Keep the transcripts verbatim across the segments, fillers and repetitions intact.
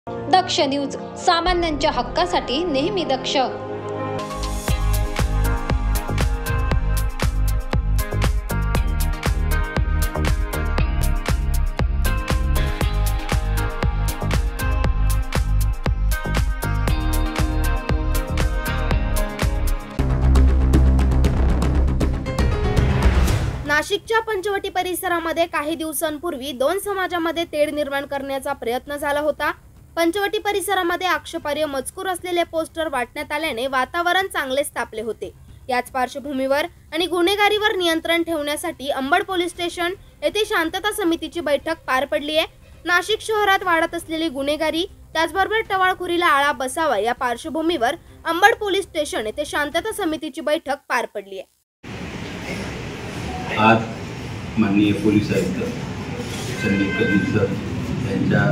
दक्ष news, सामान्यांच्या हक्कासाठी नेहमी दक्ष. नाशिकच्या पंचवटी परिसरामध्ये काही दिवसांपूर्वी दोन समाजामध्ये तेढ निर्माण करण्याचा प्रयत्न झाला होता. पंचवटी परिसरामध्ये आक्षेपार्ह मजकूर असलेले पोस्टर वाटण्यात आल्याने वातावरण चांगलेच तापले होते. याच पार्श्वभूमीवर आणि गुन्हेगारीवर नियंत्रण ठेवण्यासाठी अंबड पोलीस स्टेशन येथे शांतता समितीची बैठक पार पडली आहे. नाशिक शहरात वाढत असलेली गुन्हेगारी त्याचबरोबर टवाळखोरीला आळा बसावा या पार्श्वभूमीवर अंबड पोलीस स्टेशन येथे शांतता समितीची बैठक पार पडली आहे. आज माननीय पोलीस आयुक्त संदीप कदम सर यांच्या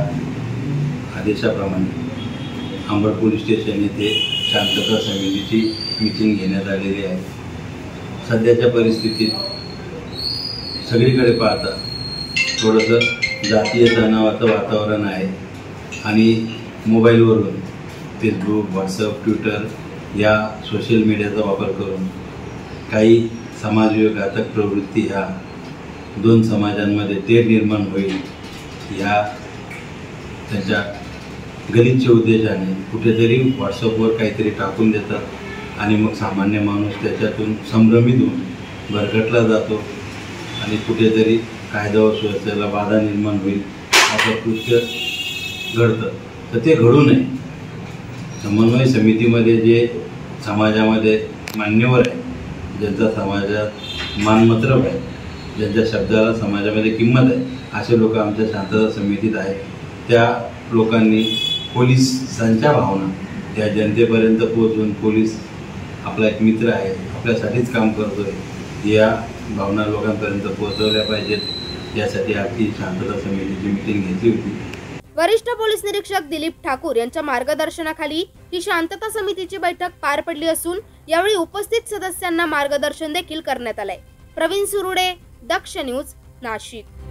आदेशाप्रमाणे अंबड पोलीस स्टेशन येथे शांतता समितीची मीटिंग घेण्यात आलेली आहे. सध्याच्या परिस्थितीत सगळीकडे पाहता थोडंसं जातीय तणावाचं वातावरण आहे आणि मोबाईलवरून फेसबुक, व्हॉट्सअप, ट्विटर या सोशल मीडियाचा वापर करून काही समाजविघातक प्रवृत्ती ह्या दोन समाजांमध्ये तेढ निर्माण होईल ह्या त्यांच्या गलिच्छ उद्देशाने कुठेतरी व्हॉट्सअपवर काहीतरी टाकून देतात आणि मग सामान्य माणूस त्याच्यातून संभ्रमित होऊन भरकटला जातो आणि कुठेतरी कायदा व सुव्यवस्थेला बाधा निर्माण होईल असं कृत्य घडतं. तर ते घडू नये. समन्वय समितीमध्ये जे समाजामध्ये मान्यवर आहे, ज्यांचा समाजात मानमत्रप आहे, ज्यांच्या शब्दाला समाजामध्ये किंमत आहे, असे लोक आमच्या शांतता समितीत आहेत. त्या लोकांनी पोलिसांच्या भावना त्या जनतेपर्यंत पोहोचून पोलीस आपला एक मित्र आहे, आपल्यासाठीच काम करतो आहे, या भावना लोकांपर्यंत पोहोचवल्या पाहिजेत. यासाठी आजची शांतता समितीची मीटिंग घेतली होती. वरिष्ठ पोलीस निरीक्षक दिलीप ठाकूर यांच्या मार्गदर्शनाखाली ही शांतता समितीची बैठक पार पडली असून यावेळी उपस्थित सदस्यांना मार्गदर्शन देखील करण्यात आले. प्रवीण सुरुडे, दक्ष न्यूज, नाशिक.